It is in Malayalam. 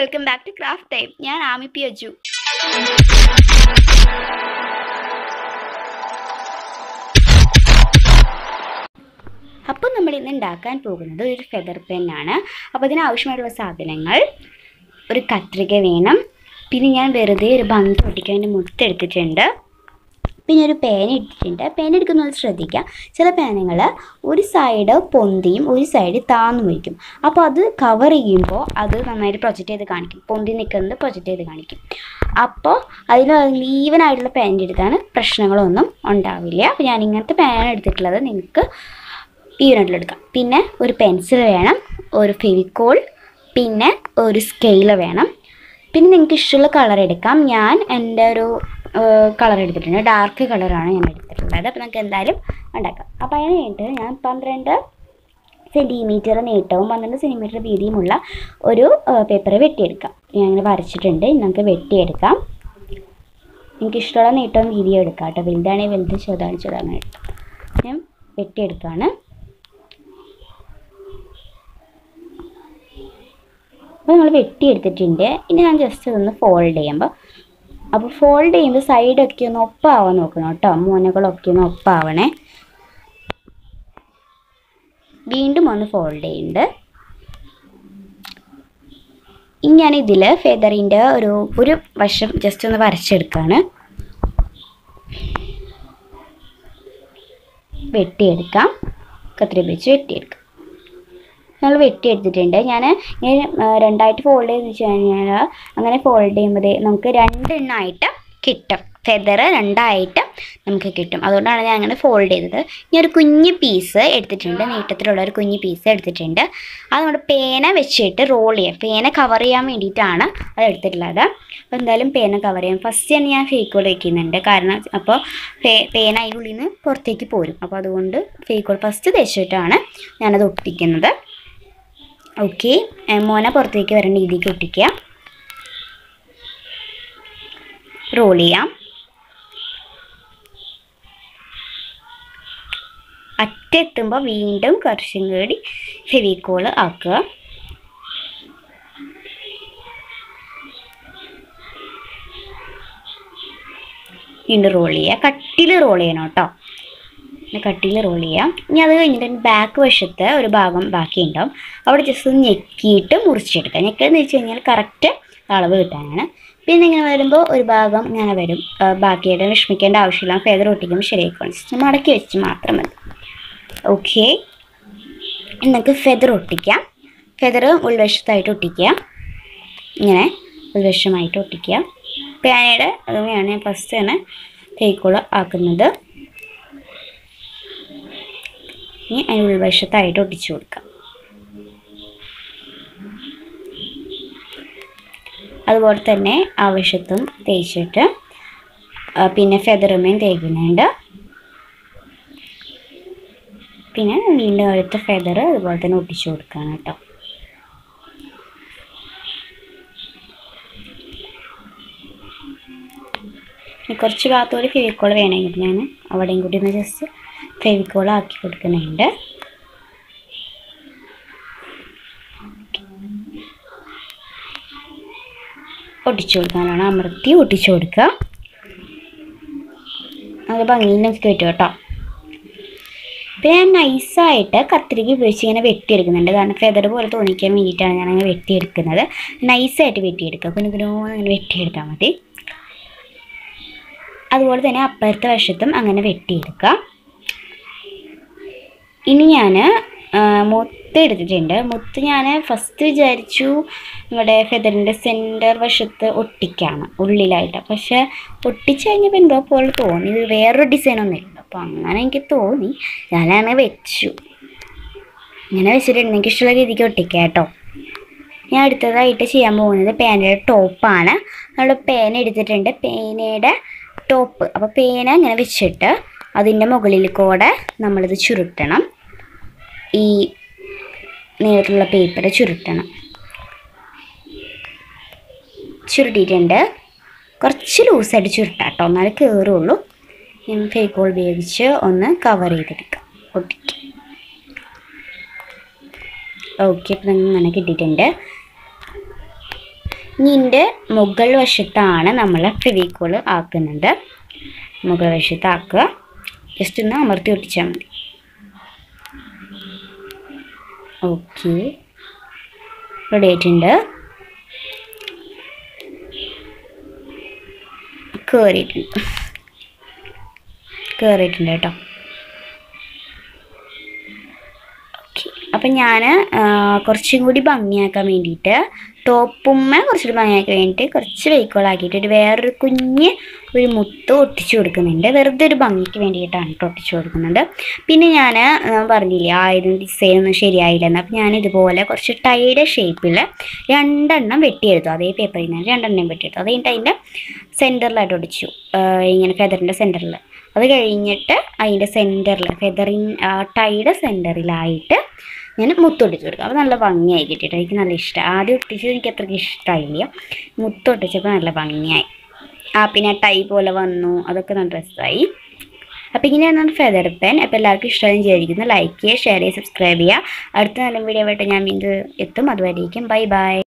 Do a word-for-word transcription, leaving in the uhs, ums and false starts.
Welcome back to craft time. ഞാൻ ആമി പി അജു. അപ്പോൾ നമ്മൾ ഇന്ന് ഉണ്ടാക്കാൻ പോകുന്നത് ഒരു ഫെദർ പെന്നാണ്. അപ്പോൾ അതിനാവശ്യമായിട്ടുള്ള സാധനങ്ങൾ: ഒരു കത്രിക വേണം, പിന്നെ ഞാൻ വെറുതെ ഒരു ഭംഗി ഒട്ടിക്കാൻ വേണ്ടി മുത്തെടുത്തിട്ടുണ്ട്, പിന്നെ ഒരു പേന എടുത്തിട്ടുണ്ട്. പേന എടുക്കുന്നത് ശ്രദ്ധിക്കുക. ചില പേനകൾ ഒരു സൈഡ് പൊന്തിയും ഒരു സൈഡ് താന്നും വയ്ക്കും. അപ്പോൾ അത് കവർ ചെയ്യുമ്പോൾ അത് നന്നായിട്ട് പ്രൊജക്റ്റ് ചെയ്ത് കാണിക്കും. പൊന്തി നിൽക്കുന്നത് പ്രൊജക്റ്റ് ചെയ്ത് കാണിക്കും. അപ്പോൾ അതിൽ ഈവൻ ആയിട്ടുള്ള പേന എടുത്താണ് പ്രശ്നങ്ങളൊന്നും ഉണ്ടാവില്ല. അപ്പോൾ ഞാൻ ഇങ്ങനത്തെ പേന എടുത്തിട്ടുള്ളത് നിങ്ങൾക്ക് ഈവനായിട്ടുള്ള എടുക്കാം. പിന്നെ ഒരു പെൻസിൽ വേണം, ഒരു ഫെവിക്കോൾ, പിന്നെ ഒരു സ്കെയിൽ വേണം. പിന്നെ നിങ്ങൾക്ക് ഇഷ്ടമുള്ള കളർ എടുക്കാം. ഞാൻ എൻ്റെ ഒരു കളർ എടുത്തിട്ടുണ്ട്, ഡാർക്ക് കളറാണ് ഞാൻ എടുത്തിട്ടുള്ളത്. അപ്പോൾ നമുക്ക് എന്തായാലും ഉണ്ടാക്കാം. അപ്പോൾ അതിന് വേണ്ടിയിട്ട് ഞാൻ പന്ത്രണ്ട് സെൻറ്റിമീറ്റർ നീട്ടവും പന്ത്രണ്ട് സെൻറ്റിമീറ്റർ വീതിയുമുള്ള ഒരു പേപ്പർ വെട്ടിയെടുക്കാം. ഞാൻ അങ്ങനെ വരച്ചിട്ടുണ്ട്. നമുക്ക് വെട്ടിയെടുക്കാം. എനിക്ക് ഇഷ്ടമുള്ള നീട്ടവും വീതിയും എടുക്കാം കേട്ടോ. വലുതാണെങ്കിൽ വലുത്, ചെറുതാണ് ചെറുതാണ് എടുക്കാം. ഞാൻ വെട്ടിയെടുക്കുകയാണ്. അപ്പോൾ നമ്മൾ വെട്ടിയെടുത്തിട്ടുണ്ട്. ഇനി ഞാൻ ജസ്റ്റ് ഇതൊന്ന് ഫോൾഡ് ചെയ്യുമ്പോൾ അപ്പോൾ ഫോൾഡ് ചെയ്യുമ്പോൾ സൈഡൊക്കെ ഒന്ന് ഒപ്പാവാൻ നോക്കണം കേട്ടോ. മൂനകളൊക്കെ ഒന്ന് ഒപ്പാവണേ. വീണ്ടും ഒന്ന് ഫോൾഡ് ചെയ്യുന്നുണ്ട്. ഇനി ഞാൻ ഇതിൽ ഫെദറിൻ്റെ ഒരു ഒരു വശം ജസ്റ്റ് ഒന്ന് വരച്ചെടുക്കുകയാണ്. വെട്ടിയെടുക്കാം. കത്രിക വെച്ച് വെട്ടിയെടുക്കാം. നമ്മൾ വെട്ടിയെടുത്തിട്ടുണ്ട്. ഞാൻ ഇങ്ങനെ രണ്ടായിട്ട് ഫോൾഡ് ചെയ്ത് വെച്ച് കഴിഞ്ഞാൽ അങ്ങനെ ഫോൾഡ് ചെയ്യുമ്പോൾ നമുക്ക് രണ്ടെണ്ണമായിട്ട് കിട്ടും. ഫെദർ രണ്ടായിട്ട് നമുക്ക് കിട്ടും. അതുകൊണ്ടാണ് ഞാൻ അങ്ങനെ ഫോൾഡ് ചെയ്തത്. ഞാൻ ഒരു കുഞ്ഞ് പീസ് എടുത്തിട്ടുണ്ട്, നീട്ടത്തിലുള്ള ഒരു കുഞ്ഞ് പീസ് എടുത്തിട്ടുണ്ട്. അത് നമ്മുടെ പേന വെച്ചിട്ട് റോൾ ചെയ്യാം. പേന കവർ ചെയ്യാൻ വേണ്ടിയിട്ടാണ് അത് എടുത്തിട്ടുള്ളത്. അപ്പോൾ എന്തായാലും പേന കവർ ചെയ്യാം. ഫസ്റ്റ് തന്നെ ഞാൻ ഫേക്കോൾ വയ്ക്കുന്നുണ്ട്. കാരണം അപ്പോൾ പേ പേന അതിനുള്ളിൽ നിന്ന് പുറത്തേക്ക് പോരും. അപ്പോൾ അതുകൊണ്ട് ഫേക്കോൾ ഫസ്റ്റ് തേച്ചിട്ടാണ് ഞാനത് ഒട്ടിക്കുന്നത്. ഓക്കെ, മോന പുറത്തേക്ക് വരേണ്ട രീതിക്ക് ഒട്ടിക്കുക. റോൾ ചെയ്യാം. അറ്റെത്തുമ്പോൾ വീണ്ടും കുറച്ചും കൂടി ഫെവിക്കോൾ ആക്കുക. വീണ്ടും റോൾ ചെയ്യുക. കട്ടിയിൽ റോൾ ചെയ്യണം കേട്ടോ. കട്ടിയിൽ റോൾ ചെയ്യാം. ഇനി അത് കഴിഞ്ഞിട്ട് ബാക്ക് വശത്ത് ഒരു ഭാഗം ബാക്കി ഉണ്ടാവും. അവിടെ ജസ്റ്റ് ഒന്ന് ഞെക്കിയിട്ട് മുറിച്ചെടുക്കാം. ഞെക്കെന്ന് വെച്ച് കഴിഞ്ഞാൽ കറക്റ്റ് അളവ് കിട്ടാനാണ്. പിന്നെ ഇങ്ങനെ വരുമ്പോൾ ഒരു ഭാഗം ഇങ്ങനെ വരും. ബാക്കിയായിട്ട് വിഷമിക്കേണ്ട ആവശ്യമില്ല. ഫെദർ ഒട്ടിക്കുമ്പോൾ ശരിയായിക്കോളും. ജസ്റ്റ് മടക്കി വെച്ച് മാത്രം മതി. ഓക്കെ, നമുക്ക് ഫെദർ ഒട്ടിക്കാം. ഫെദർ ഉൾവശത്തായിട്ട് ഒട്ടിക്കുക. ഇങ്ങനെ ഉൾവശമായിട്ട് ഒട്ടിക്കുക. പേനയുടെ അതുതന്നെയാണ് ഞാൻ ഫസ്റ്റ് തന്നെ ഫേക്കോൾ ആക്കുന്നത്. ഇനി അതിന് ഉൾവശത്തായിട്ട് ഒട്ടിച്ചു കൊടുക്കാം. അതുപോലെ തന്നെ ആ വശത്തും തേച്ചിട്ട് പിന്നെ ഫെദറുമേയും തേക്കുന്നുണ്ട്. പിന്നെ വീണ്ടും അടുത്ത ഫെദർ അതുപോലെ തന്നെ ഒട്ടിച്ചു കൊടുക്കുകയാണ് കേട്ടോ. കുറച്ച് ഭാഗത്തോടെ ഫെവിക്കോൾ വേണമെങ്കിൽ ഞാൻ അവിടെയും കൂടി ഒന്ന് ജസ്റ്റ് ഫെവിക്കോൾ ആക്കി കൊടുക്കുന്നുണ്ട്. ഒട്ടിച്ചു കൊടുക്കാനാണ്, അമർത്തി ഒട്ടിച്ചു കൊടുക്കുക. അത് ഭംഗിയിൽ നമുക്ക് കിട്ടും കേട്ടോ. പിന്നെ ഞാൻ നൈസായിട്ട് കത്രിക ഉപയോഗിച്ച് ഇങ്ങനെ വെട്ടിയെടുക്കുന്നുണ്ട്. കാരണം ഫെദർ പോലെ തോന്നിക്കാൻ വേണ്ടിയിട്ടാണ് ഞാൻ അങ്ങനെ വെട്ടിയെടുക്കുന്നത്. നൈസായിട്ട് വെട്ടിയെടുക്കുക. പിന്നെ ഇതിനോന്ന് അങ്ങനെ വെട്ടിയെടുത്താൽ മതി. അതുപോലെ തന്നെ അപ്പുറത്തെ വശത്തും അങ്ങനെ വെട്ടിയെടുക്കുക. ഇനി ഞാൻ മുത്ത് എടുത്തിട്ടുണ്ട്. മുത്ത് ഞാൻ ഫസ്റ്റ് വിചാരിച്ചു നമ്മുടെ ഫെദറിൻ്റെ സെൻറ്റർ വശത്ത് ഒട്ടിക്കാണ്, ഉള്ളിലായിട്ട്. പക്ഷേ ഒട്ടിച്ച് കഴിഞ്ഞപ്പോൾ എന്തോ പോലെ തോന്നി. ഇത് വേറൊരു ഡിസൈനൊന്നുമില്ല. അപ്പോൾ അങ്ങനെ എനിക്ക് തോന്നി, ഞാനങ്ങനെ വെച്ചു. ഇങ്ങനെ വെച്ചിട്ടുണ്ട്. എനിക്ക് ഇഷ്ടമുള്ള രീതിക്ക് ഒട്ടിക്കാം കേട്ടോ. ഞാൻ അടുത്തതായിട്ട് ചെയ്യാൻ പോകുന്നത് പേനയുടെ ടോപ്പാണ്. നമ്മൾ പേന എടുത്തിട്ടുണ്ട്, പേനയുടെ ടോപ്പ്. അപ്പോൾ പേന ഇങ്ങനെ വെച്ചിട്ട് അതിൻ്റെ മുകളിൽ കൂടെ നമ്മളിത് ചുരുട്ടണം. ഈ നീളത്തിലുള്ള പേപ്പർ ചുരുട്ടണം. ചുരുട്ടിയിട്ടുണ്ട്. കുറച്ച് ലൂസായിട്ട് ചുരുട്ടാം കേട്ടോ, എന്നാലേ കയറുള്ളൂ. ഞാൻ ഫെവിക്കോൾ ഉപയോഗിച്ച് ഒന്ന് കവർ ചെയ്തെടുക്കാം, ഒട്ടിക്കാം. ഓക്കെ, അപ്പം ഇങ്ങനെ കിട്ടിയിട്ടുണ്ട്. ഇനി ഇതിൻ്റെ മുകൾ വശത്താണ് നമ്മൾ ഫെവിക്കോൾ ആക്കുന്നത്. മുകൾ വശത്താക്കുക. ജസ്റ്റ് ഒന്ന് അമർത്തി ഒട്ടിച്ചാൽ മതി. ഓക്കെ, റെഡി ആയിട്ടുണ്ട്. കയറിയിട്ടുണ്ട് കയറിയിട്ടുണ്ട് കേട്ടോ. ഓക്കെ, അപ്പം ഞാൻ കുറച്ചും കൂടി ഭംഗിയാക്കാൻ വേണ്ടിയിട്ട് ടോപ്പുമ്മ കുറച്ചുകൂടി ഭംഗിയാക്കാൻ വേണ്ടിയിട്ട് കുറച്ച് വെയ്ക്കോളാക്കിയിട്ട് ഒരു വേറൊരു കുഞ്ഞ് ഒരു മുത്ത് ഒട്ടിച്ചു കൊടുക്കുന്നുണ്ട്. വെറുതെ ഒരു ഭംഗിക്ക് വേണ്ടിയിട്ടാണ് കേട്ടോ ഒട്ടിച്ചു കൊടുക്കുന്നുണ്ട്. പിന്നെ ഞാൻ പറഞ്ഞില്ലേ ആയത് ഡിസൈൻ ഒന്നും ശരിയായില്ലെന്ന്. അപ്പം ഞാൻ ഇതുപോലെ കുറച്ച് ടൈയുടെ ഷേപ്പിൽ രണ്ടെണ്ണം വെട്ടിയെടുത്തു. അതേ പേപ്പറിൽ നിന്ന് രണ്ടെണ്ണം വെട്ടിയെടുത്തു. അത് കഴിഞ്ഞിട്ട് അതിൻ്റെ സെൻറ്ററിലായിട്ട് ഒടിച്ചു, ഇങ്ങനെ ഫെദറിൻ്റെ സെൻറ്ററിൽ. അത് കഴിഞ്ഞിട്ട് അതിൻ്റെ സെൻറ്ററിൽ ഫെദറിൻ ടൈയുടെ സെൻറ്ററിലായിട്ട് ഞാൻ മുത്തൊട്ടിച്ച് കൊടുക്കും. അപ്പോൾ നല്ല ഭംഗിയായി കിട്ടിയിട്ട് എനിക്ക് നല്ല ഇഷ്ടമായി. ആദ്യം ഒട്ടിച്ചത് എനിക്ക് അത്രയ്ക്ക് ഇഷ്ടമായില്ല, മുത്തൊട്ടിച്ചപ്പോൾ നല്ല ഭംഗിയായി. ആ പിന്നെ ടൈ പോലെ വന്നു, അതൊക്കെ നല്ല രസമായി. അപ്പോൾ ഇങ്ങനെയാണ് ഫെദർ പെൻ. അപ്പോൾ എല്ലാവർക്കും ഇഷ്ടമായി വിചാരിക്കുന്നു. ലൈക്ക് ചെയ്യുക, ഷെയർ ചെയ്യുക, സബ്സ്ക്രൈബ് ചെയ്യുക. അടുത്ത നല്ല വീഡിയോ ആയിട്ട് ഞാൻ വീണ്ടും എത്തും. അതുവരേക്കും ബൈ ബൈ.